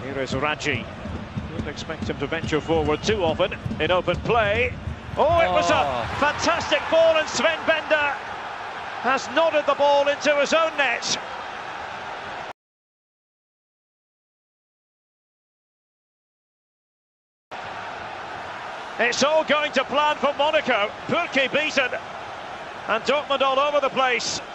Here is Raji. Wouldn't expect him to venture forward too often in open play. Oh, it was a fantastic ball, and Sven Bender has nodded the ball into his own net. It's all going to plan for Monaco. Purki beaten, and Dortmund all over the place.